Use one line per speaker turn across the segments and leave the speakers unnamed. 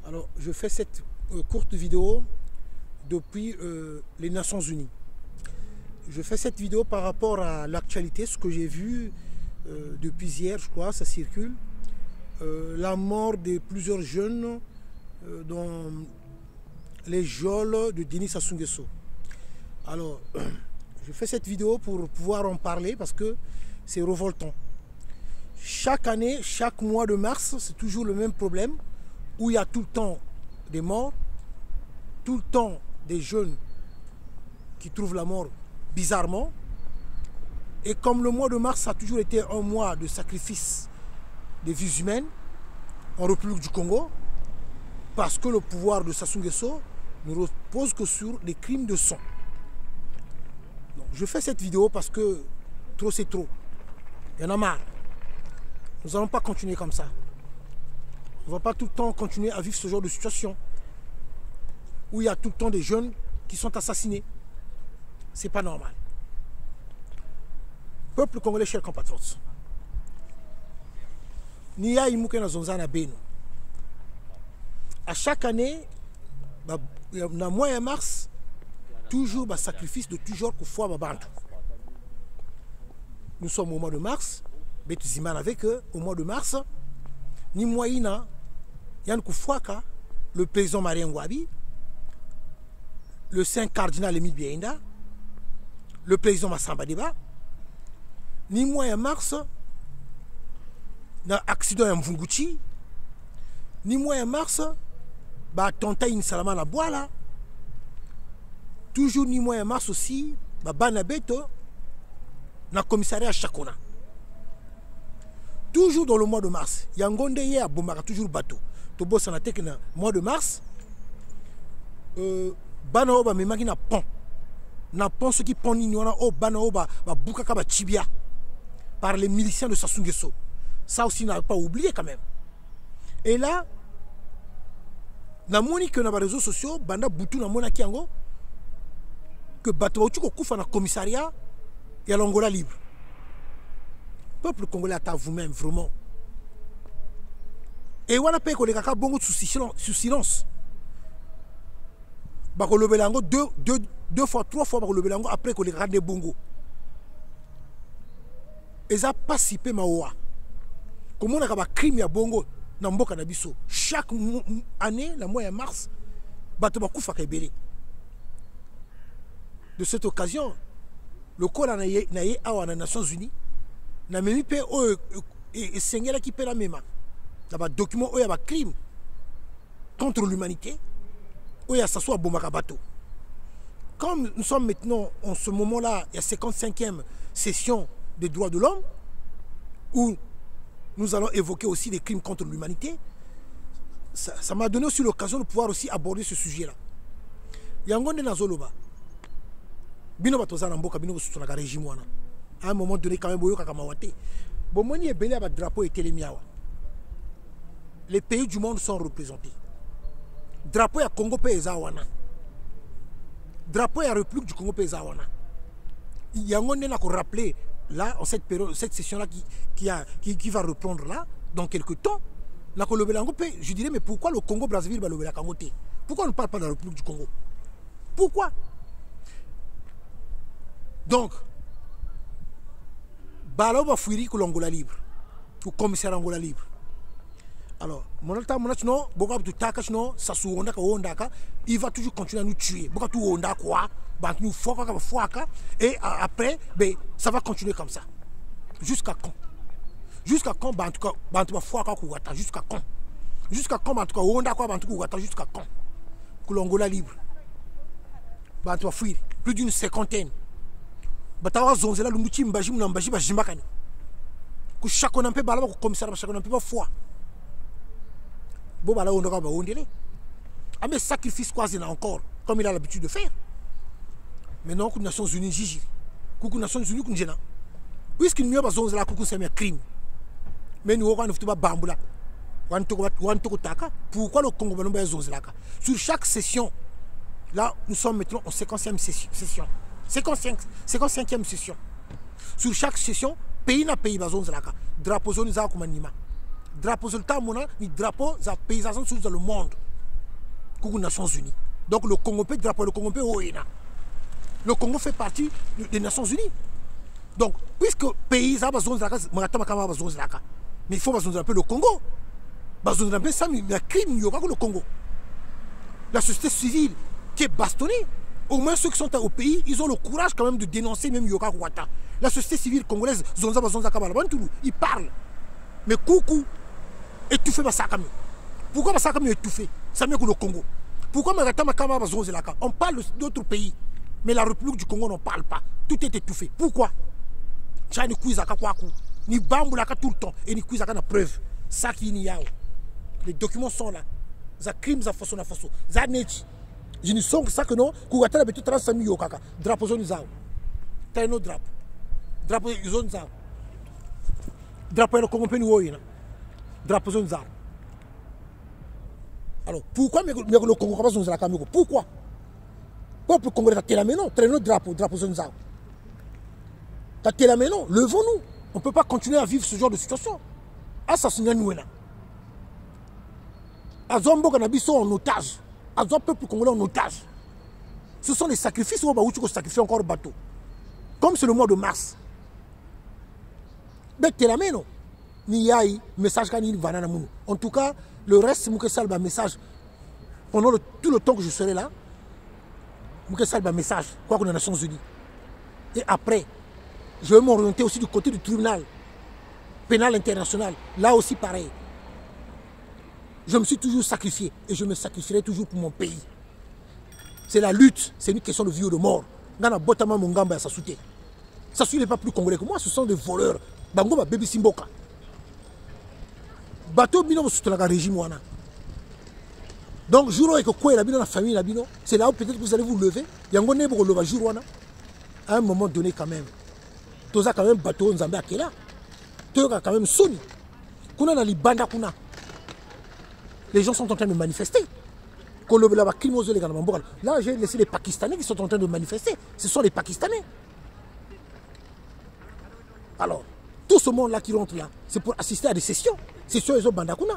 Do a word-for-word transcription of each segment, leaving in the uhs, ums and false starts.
Alors, je fais cette euh, courte vidéo depuis euh, les Nations Unies. Je fais cette vidéo par rapport à l'actualité, ce que j'ai vu euh, depuis hier, je crois, ça circule. Euh, la mort de plusieurs jeunes euh, dans les geôles de Denis Sassou Nguesso. Alors, je fais cette vidéo pour pouvoir en parler parce que c'est révoltant. Chaque année, chaque mois de mars, c'est toujours le même problème où il y a tout le temps des morts, tout le temps des jeunes qui trouvent la mort bizarrement. Et comme le mois de mars a toujours été un mois de sacrifice des vies humaines en République du Congo, parce que le pouvoir de Sassou Nguesso ne repose que sur des crimes de sang. Donc, je fais cette vidéo parce que trop c'est trop. Il y en a marre. Nous n'allons pas continuer comme ça. On ne va pas tout le temps continuer à vivre ce genre de situation où il y a tout le temps des jeunes qui sont assassinés. C'est pas normal. Peuple congolais, chers compatriotes, ni ya imuke na zonza na beno. À chaque année, dans le mois de mars, toujours un sacrifice de toujours pour foi babantu. Nous sommes au mois de mars, mais tu imagines avec eux, au mois de mars, ni moyena, Yann Koufouaka, le président Marien Ngouabi, le saint cardinal Émile Biaïnda, le président Massamba Deba, ni mois de mars, na accident à Mvunguchi, ni mois de mars, bah tonta in salama na boala, toujours ni mois de mars aussi, bah banabeto, na commissariat Chakona. Toujours dans le mois de mars, Yangonde yé a Bomaka toujours bateau. Tobo sanatek na mois de mars, euh, bana oba memaki na pont. Na pont ce qui pont niniona o bana oba ba bukaka ba chibia par les miliciens de Sassou Nguesso. Ça aussi n'a pas oublié quand même. Et là, na moni que na ba réseaux sociaux, banda butu na mona kiango que bateau tu ko kufa na commissariat et à l'Angola libre. Peuple congolais à vous-même, vraiment. Et on a payé que les caca bongo sous silence. Bako le belango deux, deux, deux fois, trois fois bako le belango après que les caca des bongo. Ils ont participé maoua. Comme on a un crime ya bongo na mboka na biso. Chaque année, le mois de mars, bato bakufa kebele. De cette occasion, le corps na ye awa na Nations Unies. Na même pe o et sengela qui peut la même là document o ya ba crime contre l'humanité o ya ça soit bomaka bateau. Comme nous sommes maintenant en ce moment-là, il y a cinquante-cinquième session des droits de l'homme où nous allons évoquer aussi des crimes contre l'humanité. Ça m'a donné aussi l'occasion de pouvoir aussi aborder ce sujet-là. Yangonde na zoloba. Bino batozana mboka bino bosutuna ka régime wana. À un moment donné, quand même, bon, moi, il y a un drapeau et télémiawa. Les pays du monde sont représentés. Drapeau à Congo Pézawana. Drapeau à République du Congo Pézawana. Il y a un qu'on rappeler là, en cette période, cette session-là qui, qui, a, qui, qui va reprendre là, dans quelques temps. Là, je dirais, mais pourquoi le Congo Brazzaville va le Kangote? Pourquoi on ne parle pas de la République du Congo? Pourquoi? Donc, Balo va fuir que l'Angola libre, ou commissaire Angola libre. Alors, mon alta mon non, boka tu taka non, ça sou onda ka onda ka, il va toujours continuer à nous tuer. Boka tu onda quoi, bant nous foka ka foka et après, ben ça va continuer comme ça. Jusqu'à quand? Jusqu'à quand bant ka bant ba foka ku wata jusqu'à quand? Jusqu'à quand bant ka onda quoi bant ku wata jusqu'à quand? Que l'Angola libre. Bant va fuir plus d'une cinquantaine. Batawa zonzela lumuchi mbaji mnambaji bajimbakani ku shakona mpe bala ko commissaire shakona mpe ba foi bo bala ondoka ba ondele amé sacrifice quasi na encore comme il a l'habitude de faire. Mais non, les Nations Unies jiji ku Nations Unies ku njena puisqu'il mieux ba zonzela ku c'est un crime. Mais nous on ne ba bambula wan to wan to taka pourquoi le Congo ba zonzela ka sur chaque session là nous sommes maintenant en cinquantième session. cinquante-cinquième session. Sur chaque session, pays na pays bazon zalaka. Drapeau zone za kumanima. Drapeau zone ta mona ni drapeau za paysans dans le monde. aux Nations Unies. Donc le Congo peut drapeau le Congo peut O E N A. Le Congo fait partie des Nations Unies. Donc, puisque le pays a besoin de la mais il faut besoin de le Congo. Besoin de ça, mais il y a crime, il y aura que le Congo. La société civile qui est bastonnée, au moins ceux qui sont au pays, ils ont le courage quand même de dénoncer même Yoka Ouattara. La société civile congolaise, ils parlent. Mais coucou, étouffé Basakami. Pourquoi Basakami est étouffé? Ça mieux que le Congo. Pourquoi on parle d'autres pays, mais la République du Congo n'en parle pas. Tout est étouffé. Pourquoi? Ni bamboulaka tout le temps et ni kuizaka na preuve. Ça qui n'y a. Les documents sont là. Ça crime ça façon na façon. Ça net. Je ne sens que ça que non. Kougatala betu trente mille yokaka. Drapeau zone zao. T'as un autre drapeau. Drapeau zone zao. Drapeau le Congo peni woyina. Drapeau zone zao. Alors pourquoi mais le Congo pas zone zao kamiko? Pourquoi? Peuple congolais t'as la non. T'as un autre drapeau. Drapeau zone zao. T'as la non. Levons-nous. On ne peut pas continuer à vivre ce genre de situation. Assassinat nous là. Azombo Kanabiso en otage. Azom peuple congolais en otage. Ce sont les sacrifices où on va sacrifier encore le bateau. Comme c'est le mois de mars. Mais t'es la non. Ni yaï, message kanini vanana mounou. En tout cas, le reste, c'est Moukessal message. Pendant le, tout le temps que je serai là, Moukessal message. Quoi qu'on est aux Nations Unies. Et après, je vais m'orienter aussi du côté du tribunal pénal international. Là aussi pareil. Je me suis toujours sacrifié et je me sacrifierai toujours pour mon pays. C'est la lutte, c'est une question de vie ou de mort. Gana Botama Mungamba ça soutient. Ça n'est pas plus congolais que moi, ce sont des voleurs. Bango ba baby Simboka. Bateau bino soutient le régime wana. Donc jour où quoi la bino la famille la bino, c'est là où peut-être vous allez vous lever. Yango ne bo leva jour wana. À un moment donné quand même. Tout ça quand même bateau Nzambe akela. Tout ça quand même Sony. Kuna na libanda kuna. Les gens sont en train de manifester. Là, j'ai laissé les Pakistanais qui sont en train de manifester. Ce sont les Pakistanais. Alors, tout ce monde-là qui rentre là, c'est pour assister à des sessions. Sessions ils ont bandakuna.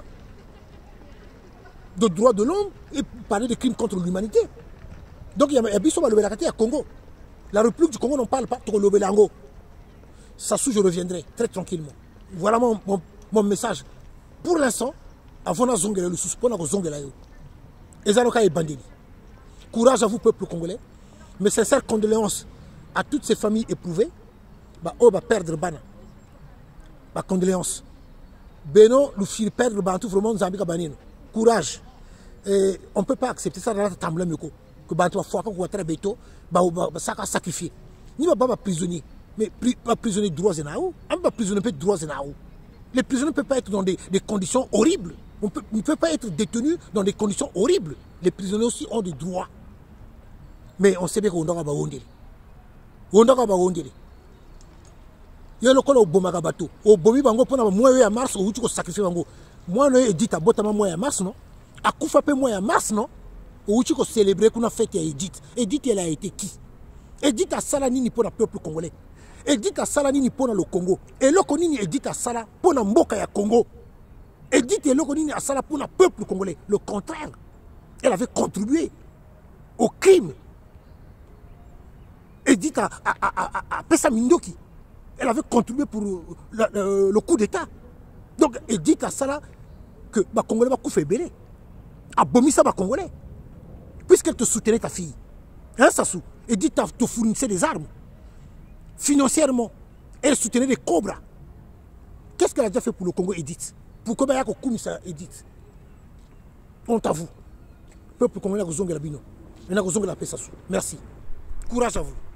De droits de l'homme et parler de crimes contre l'humanité. Donc, il y a Bissoma Lobelakati à Congo. La République du Congo n'en parle pas. Lobelango. Ça sous, je reviendrai très tranquillement. Voilà mon, mon, mon message. Pour l'instant, avant de zongela le suspend à zongela yo. Ezaloka et bandeli. Courage à vous peuple congolais. Mes sincères condoléances à toutes ces familles éprouvées. Bah oh bah perdre bana. Bah condoléances. Beno nous fit perdre bah tout vraiment Zambika banino. Courage. Et on ne peut pas accepter ça dans la table meko. Que bah toi fois quand on va beto bah bah ça a sacrifié. Ni bah pas prisonnier. Mais pas prisonnier de droits et naou. On pas prisonnier de droits et naou. Les prisonniers ne peuvent pas être dans des, des conditions horribles. On peut, ne peut pas être détenu dans des conditions horribles. Les prisonniers aussi ont des droits. Mais on sait bien qu'on doit avoir des on doit avoir des il y a le col au Bomagabato. Au Bomi Bango, pour moi, à mars, où tu vas sacrifier Bango. Moi, je dis à Botama, moi, à mars, non. À Koufape, moi, à mars, non. Où tu vas célébrer qu'on a fait Edith. Edith, elle a été qui? Edith a Salanini pour le peuple congolais. Edith a Salanini pour le Congo. Et le Konini Edith a Sala pour le Mboka ya Congo. Edith et le Konini a Sala pour le peuple congolais. Le contraire. Elle avait contribué au crime. Edith a, a, a, a, a Pessa Mindoki. Elle avait contribué pour le, le, le coup d'État. Donc Edith a Sala que les Congolais va couper belé. A Bomissa les Congolais. Puisqu'elle te soutenait ta fille. Hein, Sassou? Edith te fournissait des armes. Financièrement, elle soutenait des cobras. Qu'est-ce qu'elle a déjà fait pour le Congo, Edith? Pourquoi il y a un commissaire Edith? Honte à vous. Peuple congolais, vous avez la bino. Vous avez la paix, Sassou. Merci. Courage à vous.